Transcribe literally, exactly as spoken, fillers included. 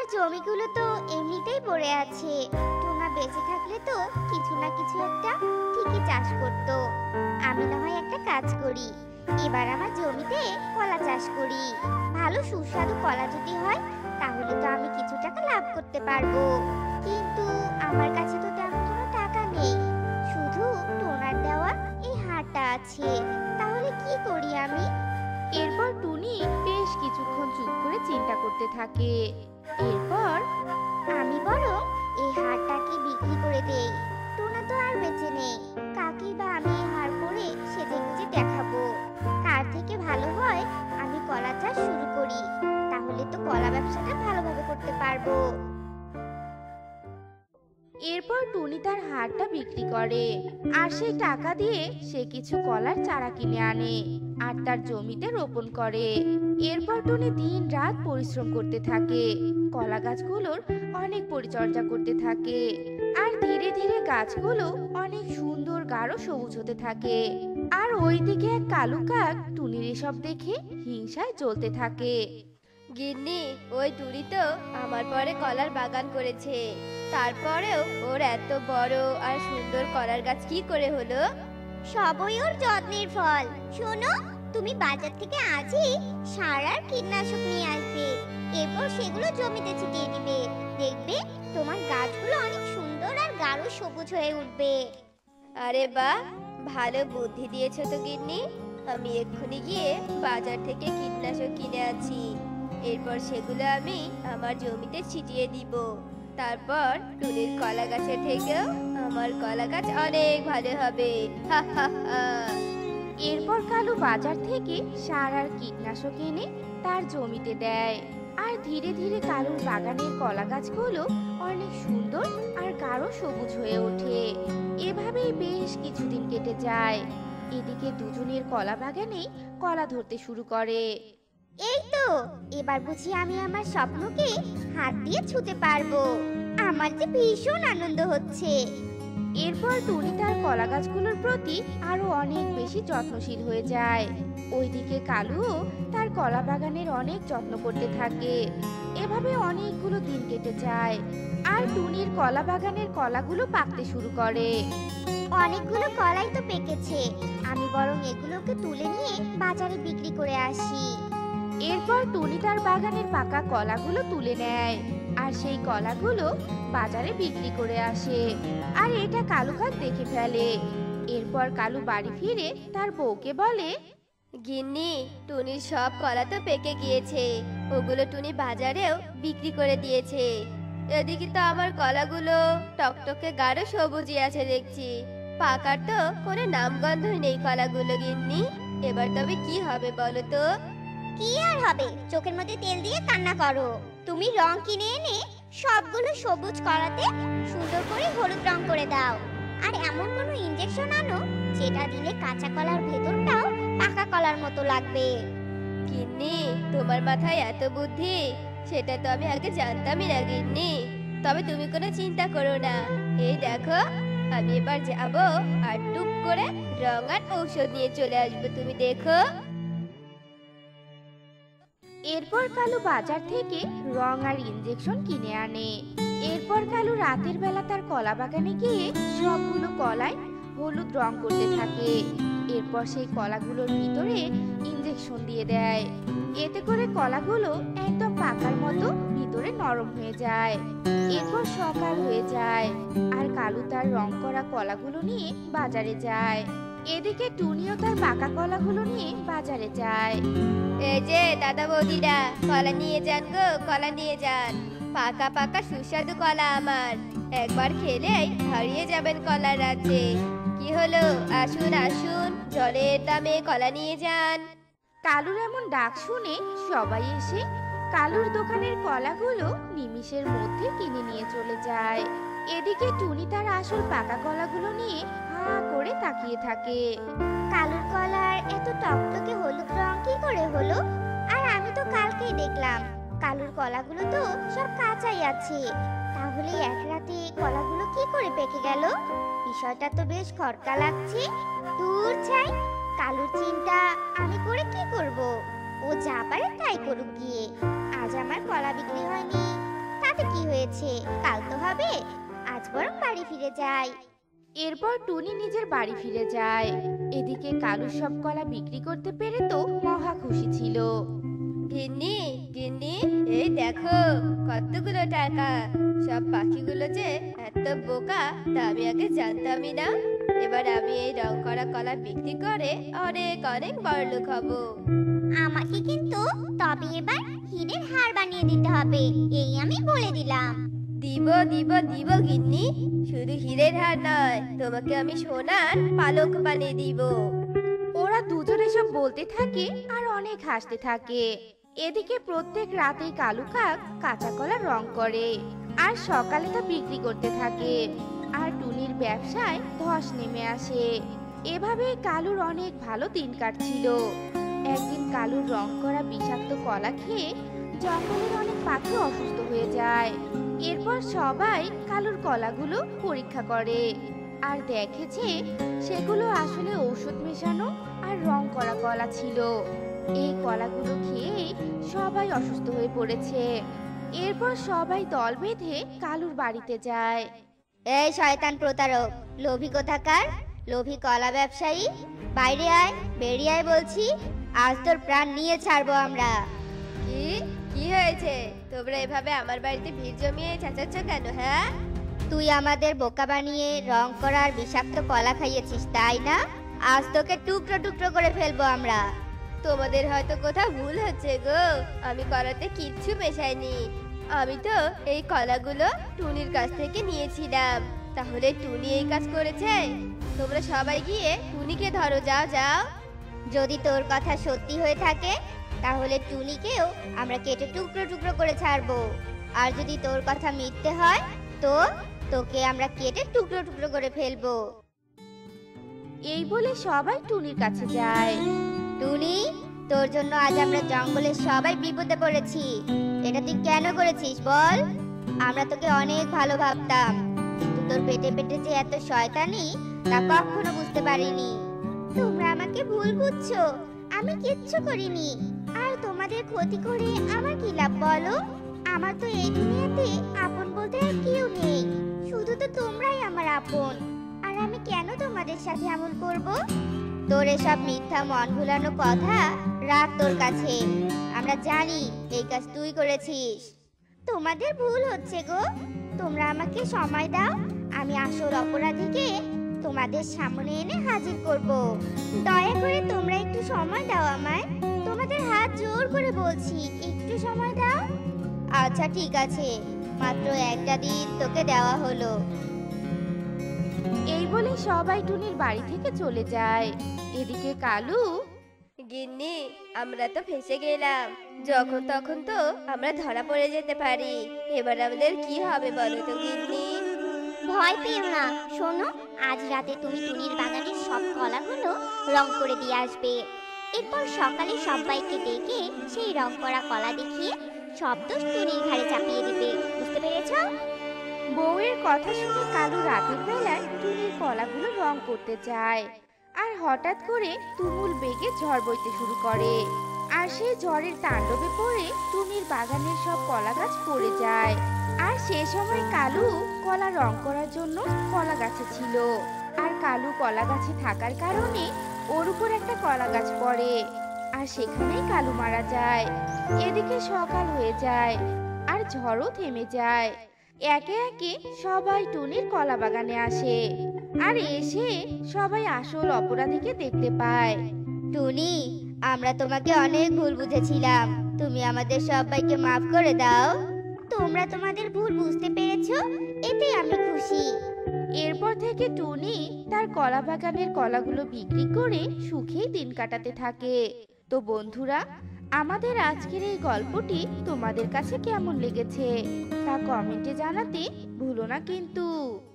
জমিগুলো তো এমনিতেই পড়ে আছে, টোনা বেঁচে থাকলে তো কিছু না কিছু একটা ঠিকই চাষ করতো। আমি না হয় একটা কাজ করি, এবার আমার জমিতে কলা চাষ করি। ভালো সুস্বাদু কলা যদি হয় তাহলে তো আমি কিছু টাকা লাভ করতে পারবো। কিন্তু আমার কাছে তো তেমন কোনো টাকা নেই, শুধু টোনার দেওয়া এই হারটা আছে। তাহলে কি করি আমি? এরপর টুনি বেশ কিছুক্ষণ চুপ করে চিন্তা করতে থাকে। এরপর আমি বরং এই হারটাকে বিক্রি করে দেই। টোনা তো আর বেঁচে নেই, কাকে বা আমি এই হার পরে সেজে গুজে দেখাবো? কার থেকে ভালো হয় আমি কলা চাষ শুরু করি, তাহলে তো কলা ব্যবসাটা ভালোভাবে করতে পারবো। এরপর টুনি তার হারটা বিক্রি করে, আর সেই টাকা দিয়ে সে কিছু কলার চারা কিনে আনে আর তার জমিতে রোপণ করে। এরপর টুনি দিন রাত পরিশ্রম করতে থাকে, কলা গাছগুলোর অনেক পরিচর্যা করতে থাকে, আর ধীরে ধীরে গাছগুলো অনেক সুন্দর গাঢ় সবুজ হতে থাকে। আর ওইদিকে এক কালু কাক টুনির এসব দেখে হিংসায় জ্বলতে থাকে। গিন্নি, ওই টুনি তো আমার পরে কলার বাগান করেছে, তারপরেও ওর এত বড় আর সুন্দর কলার গাছ কি করে হলো? সবই ওর যত্নের ফল। শোনো, তুমি বাজার থেকে আজই সার আর কীটনাশক নিয়ে আসবে, এরপর সেগুলো জমিতে ছিটিয়ে দিবে। দেখবে তোমার গাছগুলো অনেক সুন্দর আর গাঢ় সবুজ হয়ে উঠবে। আরে বাহ, ভালো বুদ্ধি দিয়েছো তো গিন্নি। আমি এক্ষুনি গিয়ে বাজার থেকে কীটনাশক কিনে আনছি, এরপর সেগুলো আমি আমার জমিতে ছিটিয়ে দিব। তারপর টুনির কলা গাছের থেকেও আমার কলা গাছ অনেক ভালো হবে। হা হা হা। এরপর কালু বাজার থেকে সার আর কীটনাশক এনে তার জমিতে দেয়, আর ধীরে ধীরে কালুর বাগানের কলা গাছগুলো অনেক সুন্দর আর গাঢ় সবুজ হয়ে ওঠে। এভাবেই বেশ কিছুদিন কেটে যায়। এদিকে দুজনের কলা বাগানেই কলা ধরতে শুরু করে। এই তো, এবার বুঝি আমি আমার স্বপ্নকে হাত দিয়ে ছুঁতে পারবো। আমার যে ভীষণ আনন্দ হচ্ছে। এরপর টুনি তার কলা গাছগুলোর প্রতি আরো অনেক বেশি যত্নশীল হয়ে যায়। ওইদিকে কালুও তার কলা বাগানের অনেক যত্ন করতে থাকে। এভাবে অনেকগুলো দিন কেটে যায়, আর টুনির কলা বাগানের কলাগুলো পাকতে শুরু করে। অনেকগুলো কলাই তো পেকেছে, আমি বরং এগুলোকে তুলে নিয়ে বাজারে বিক্রি করে আসি। এরপর টুনি তার বাগানের পাকা কলাগুলো তুলে নেয়, আর সেই কলাগুলো বাজারে বিক্রি করে আসে। আর এটা কালু কাক দেখে ফেলে। এরপর কালু বাড়ি ফিরে তার বউকে বলে, গিন্নি, টুনির সব কলা তো পেকে গিয়েছে, ওগুলো টুনি বাজারেও বিক্রি করে দিয়েছে। এদিকে তো আমার কলাগুলো টকটকে গাঢ় সবুজই আছে দেখছি, পাকার তো কোনো নামগন্ধই নেই কলাগুলো। গিন্নি, এবার তবে কি হবে বলো তো? কি আর হবে, চোখের মধ্যে তেল দিয়ে কান্না করো। তুমি রং কিনে এনে সবগুলো সবুজ কলাতে সুন্দর করে হলুদ রং করে দাও, আর এমন কোনো ইনজেকশন আনো যেটা দিলে কাঁচা কলার ভেতরটাও পাকা কলার মতো লাগবে। গিন্নি, তোমার মাথায় এত বুদ্ধি, সেটা তো আমি আগে জানতামই না গিন্নি। তবে তুমি কোনো চিন্তা করো না, এই দেখো আমি এবার যাবো আর টুক করে রং আর ঔষধ নিয়ে চলে আসবো, তুমি দেখো। এরপর কালু বাজার থেকে রং আর ইনজেকশন কিনে আনে। এরপর কালু রাতের বেলা তার কলা বাগানে গিয়ে সবগুলো কলায় হলুদ রং করতে থাকে। এরপর সেই কলাগুলোর ভিতরে ইনজেকশন দিয়ে দেয়, এতে করে কলাগুলো একদম পাকার মতো ভিতরে নরম হয়ে যায়। এরপর সকাল হয়ে যায়, আর কালু তার রং করা কলাগুলো নিয়ে বাজারে যায়। এদিকে টুনিও তার পাকা কলাগুলো নিয়ে বাজারে যায়। এই যে দাদা বৌদিরা, কলা নিয়ে যান গো, কলা নিয়ে যান। পাকা পাকা সুস্বাদু কলা আমার, একবার খেলেই হারিয়ে যাবেন কলার রাজ্যে। কি হলো, আসুন আসুন, জলের দামে কলা নিয়ে যান। কালুর এমন ডাক শুনে সবাই এসে কালুর দোকানের কলাগুলো নিমিষের মধ্যে কিনে নিয়ে চলে যায়। এদিকে টুনি তার আসল পাকা কলাগুলো নিয়ে হা করে তাকিয়ে থাকে। কালুর কলার এত টকটকে হলুদ রং কি করে হলো? আর আমি তো কালকেই দেখলাম কালুর কলাগুলো তো সব কাঁচাই আছে, তাহলে এক রাতে কলাগুলো কি করে পেকে গেল? বিষয়টা তো বেশ খটকা লাগছে। দূর ছাই, কালুর চিন্তা আমি করে কি করব? ও যা পারে তাই করুক গিয়ে। আজ আমার কলা বিক্রি হয়নি, তাতে কি হয়েছে, কাল তো হবে। আজ বরং বাড়ি ফিরে যাই। এরপর টুনি নিজের বাড়ি ফিরে যায়। এদিকে কালু সব কলা বিক্রি করতে পেরে তো মহা খুশি ছিল। গিন্নি গিন্নি, এই দেখো কতগুলো টাকা। সব পাখিগুলো যে এত বোকা তা আমি আগে জানতামই না। এবার আমি এই রং করা কলা বিক্রি করে অনেক অনেক বড়লোক হব। আমাকে কিন্তু তবে এবার হীরের হার বানিয়ে দিতে হবে, এই আমি বলে দিলাম। দিব দিব দিব গিন্নি, শুধু হীরের হার নয়, তোমাকে আমি সোনার পালক বানিয়ে দিব। ওরা দুজনে সব বলতে থাকে আর অনেক হাসতে থাকে। এদিকে প্রত্যেক রাতেই কালু কাক কাঁচা কলা রং করে আর সকালে তা বিক্রি করতে থাকে। আর টুনির ব্যবসায় ধস নেমে আসে। এভাবে কালুর অনেক ভালো দিন কাটছিল। একদিন কালুর রং করা বিষাক্ত কলা খেয়ে জঙ্গলের অনেক পাখি অসুস্থ হয়ে যায়। এরপর সবাই কালুর কলাগুলো পরীক্ষা করে আর দেখেছে সেগুলো আসলে ঔষধ মেশানো আর রং করা কলা ছিল। এই কলাগুলো খেয়ে সবাই অসুস্থ হয়ে পড়েছে। এরপর সবাই দল বেঁধে কালুর বাড়িতে যায়। এই শয়তান প্রতারক, লোভী কোথাকার, লোভী কলা ব্যবসায়ী, বাইরে আয়, বেরিয়ে আয় বলছি, আজ তোর প্রাণ নিয়ে ছাড়বো আমরা। কি কি হয়েছে? তোমরা এভাবে আমার বাড়িতে ভিড় জমিয়ে চেঁচাচ্ছ কেন? হ্যাঁ, তুই আমাদের বোকা বানিয়ে রং করার বিষাক্ত কলা খাইয়েছিস, তাই না? আজ তোকে টুকরো টুকরো করে ফেলবো আমরা। তোমাদের হয়তো কোথাও ভুল হচ্ছে গো, আমি কলাতে কিচ্ছু মেশাইনি। আমি তো এই কলাগুলো টুনির কাছ থেকে নিয়েছিলাম। তাহলে টুনি এই কাজ করেছে? তোমরা সবাই গিয়ে টুনিকে ধরো, যাও যাও। যদি তোর কথা সত্যি হয়ে থাকে তাহলে টুনিকেও আমরা কেটে টুকরো টুকরো করে ছাড়বো। আর যদি তোর কথা মিথ্যে হয় তো তোকে আমরা কেটে টুকরো টুকরো করে ফেলবো। এই বলে সবাই টুনির কাছে যায়। টুনি, তোর জন্য আজ আমরা জঙ্গলের সবাই বিপদে পড়েছি। এটা তুই কেন করেছিস বল? আমরা তোকে অনেক ভালো ভাবতাম, কিন্তু তোর পেটে পেটে যে এত শয়তানি তা কখনো বুঝতে পারিনি। তোমরা আমাকে ভুল বুঝছো, আমি কিচ্ছু করিনি। আর তোমাদের ক্ষতি করে আমার কি লাভ বলো? আমার তো এই দুনিয়াতে আপন বলতে আর কেউ নেই, শুধু তো তোমরাই আমার আপন। আর আমি কেন তোমাদের সাথে এমন করব? তোর এসব মিথ্যা মন ভুলানো কথা রাখ তোর কাছে। আমরা জানি এই কাজ তুই করেছিস। তোমাদের ভুল হচ্ছে গো, তোমরা আমাকে সময় দাও, আমি আসল অপরাধীকে তোমাদের সামনে এনে হাজির করব। দয়া করে তোমরা একটু সময় দাও আমায়, তোমাদের হাত জোর করে বলছি, একটু সময় দাও। আচ্ছা ঠিক আছে, মাত্র একটা দিন তোকে দেওয়া হলো। এই বলে সবাই টুনির বাড়ি থেকে চলে যায়। এদিকে কালু, গিন্নি, আমরা তো ফেঁসে গেলাম। যখন তখন তো আমরা ধরা পড়ে যেতে পারি। এবার আমাদের কি হবে বলো তো গিন্নি? ভয় পেও না, শোনো, আজ রাতে তুমি টুনির বাগানের সব কলাগুলো রং করে দিয়ে আসবে। এরপর সকালে সবাইকে ডেকে সেই রং করা কলা দেখিয়ে সব দোষ টুনির ঘাড়ে চাপিয়ে দিবে, বুঝতে পেরেছো? বউয়ের কথা শুনে কালু রাতের বেলায় টুনির কলাগুলো রং করতে যায়। আর হঠাৎ করে তুমুল বেগে ঝড় বইতে শুরু করে। আর সেই ঝড়ের তাণ্ডবে পড়ে টুনির বাগানের সব কলা গাছ পড়ে যায়। আর সে সময় কালু কলা রং করার জন্য কলা গাছে ছিল। আর কালু কলা গাছে থাকার কারণে ওর উপর একটা কলা গাছ পড়ে, আর সেখানেই কালু মারা যায়। এদিকে সকাল হয়ে যায় আর ঝড়ও থেমে যায়। একে একে সবাই টুনির কলা বাগানে আসে, আর এসে সবাই আসল অপরাধীকে দেখতে পায়। টুনি, আমরা তোমাকে অনেক ভুল বুঝেছিলাম, তুমি আমাদের সবাইকে মাফ করে দাও। তোমরা তোমাদের ভুল বুঝতে পেরেছো, এতে আমি খুশি। এরপর থেকে টুনি তার কলা বাগানের কলাগুলো বিক্রি করে সুখেই দিন কাটাতে থাকে। তো বন্ধুরা, আমাদের আজকের এই গল্পটি তোমাদের কাছে কেমন লেগেছে তা কমেন্টে জানাতে ভুলো না কিন্তু।